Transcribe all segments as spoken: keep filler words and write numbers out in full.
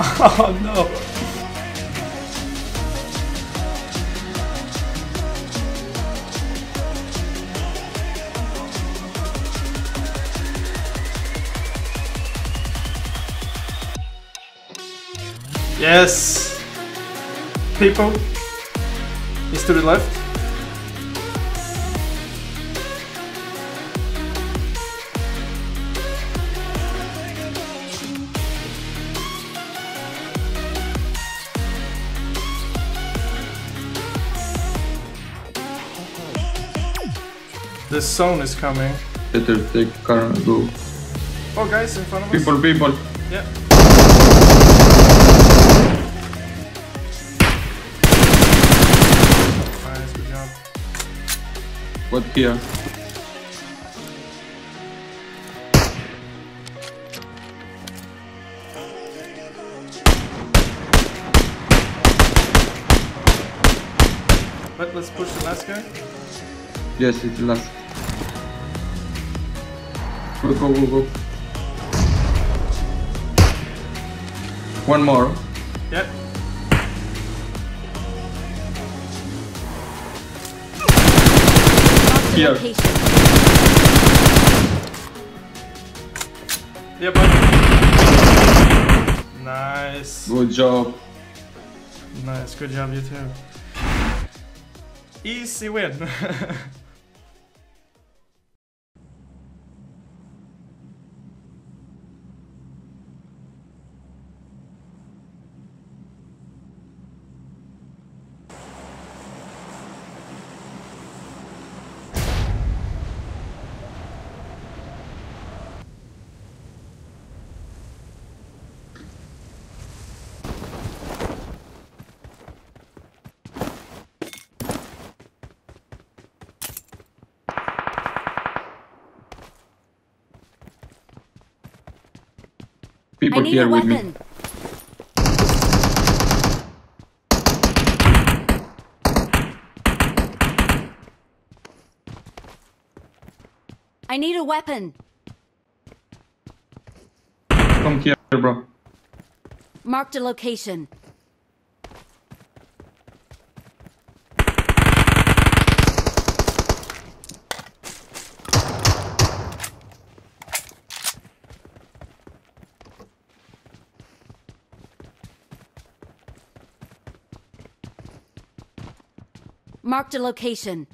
Oh no! Yes! People! He's to the left. The zone is coming. Better take car and go. Oh, guys, in front of People, us. people. Yeah. Nice, good job. What here? But let's push the last guy. Yes, it's the last. Go, go, go, go. One more. Yep. Here. Yeah, but nice. Good job. Nice, good job, you too. Easy win. People I need here a with me. weapon. I need a weapon. Come here, bro. Marked a location. Marked a location.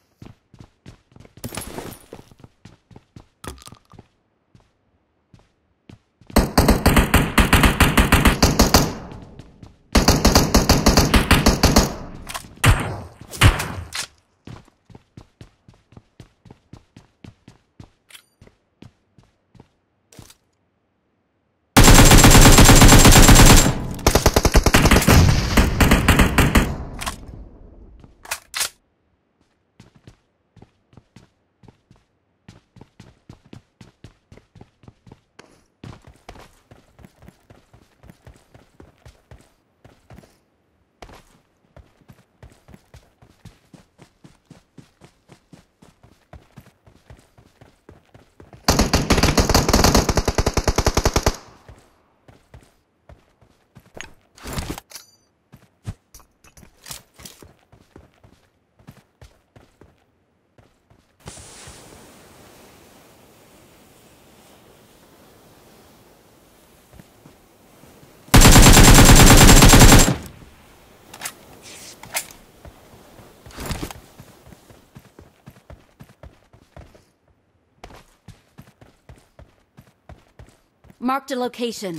Marked a location.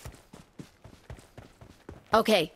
Okay.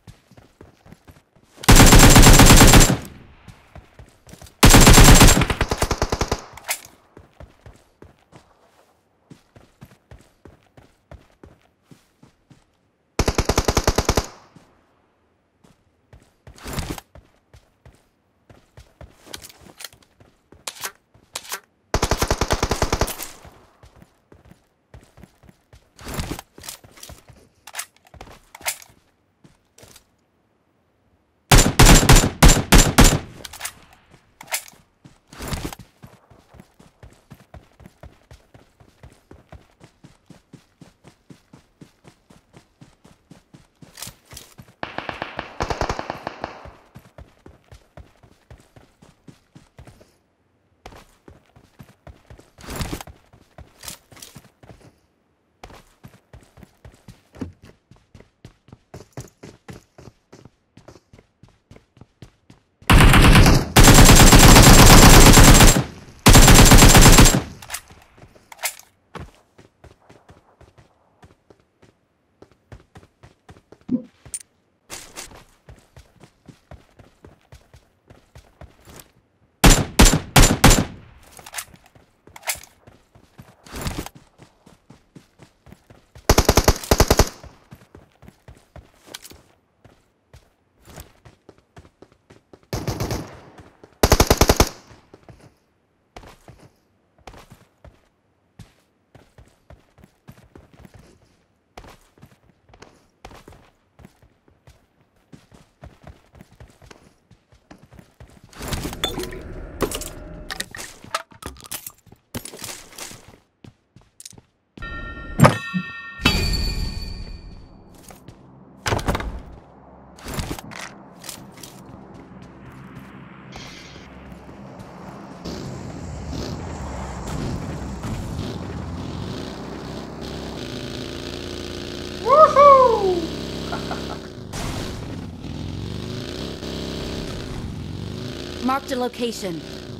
Marked a location.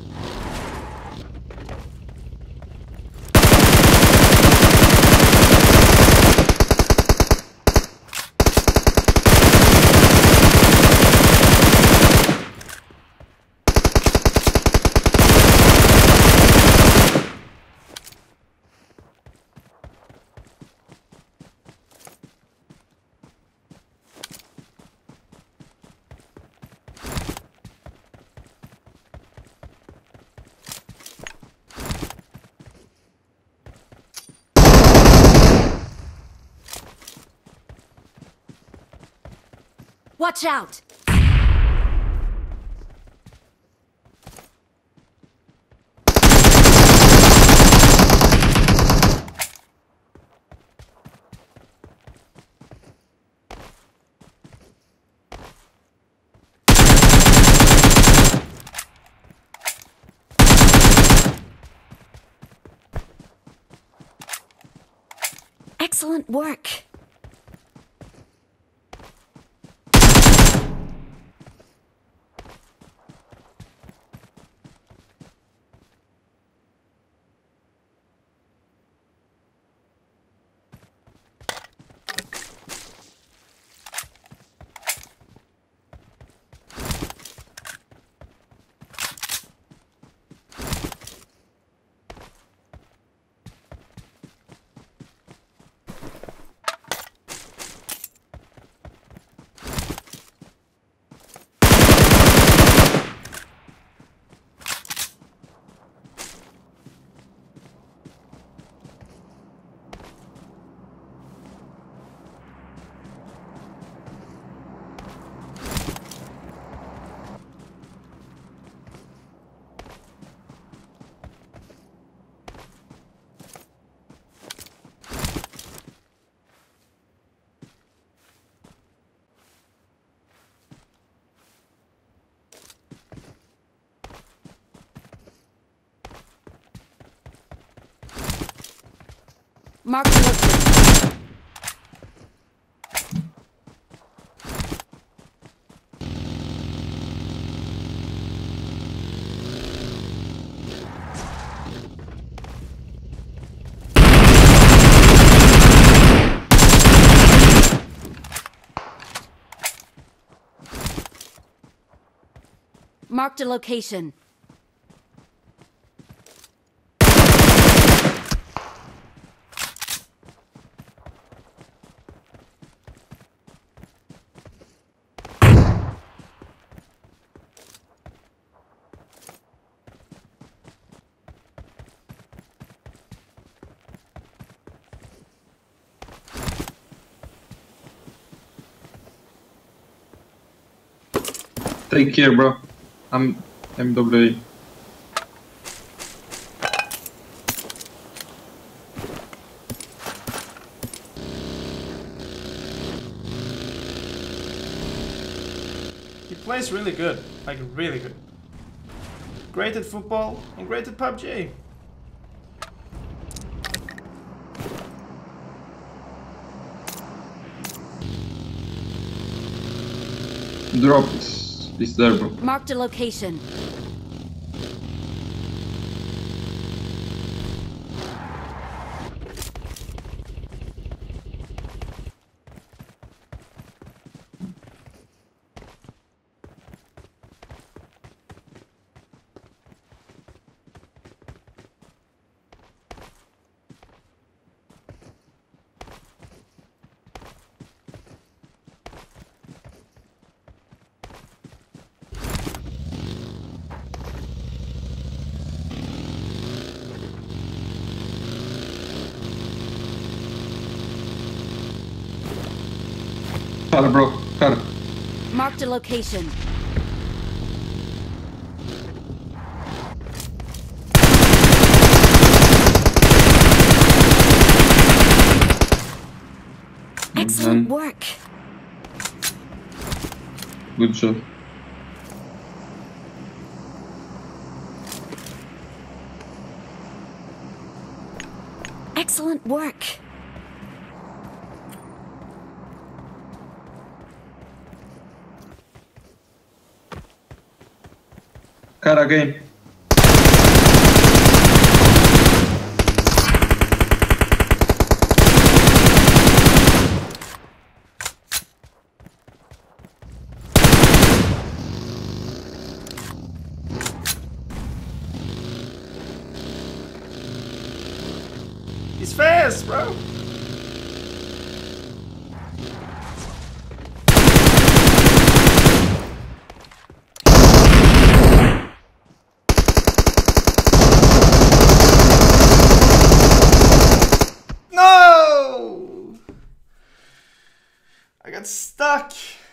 Watch out! Excellent work. Mark the location. Marked a location. Take care, bro. I'm M W A. He plays really good, like really good. Great at football and great at P U B G. Drop is, is there, bro. Marked a location. Car, bro. Car. Marked a location. Excellent Mhm. work. Good job. Excellent work. Car again. He's fast, bro. No! I got stuck.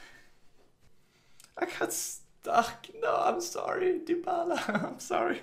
I got stuck. No, I'm sorry, Dybala. I'm sorry.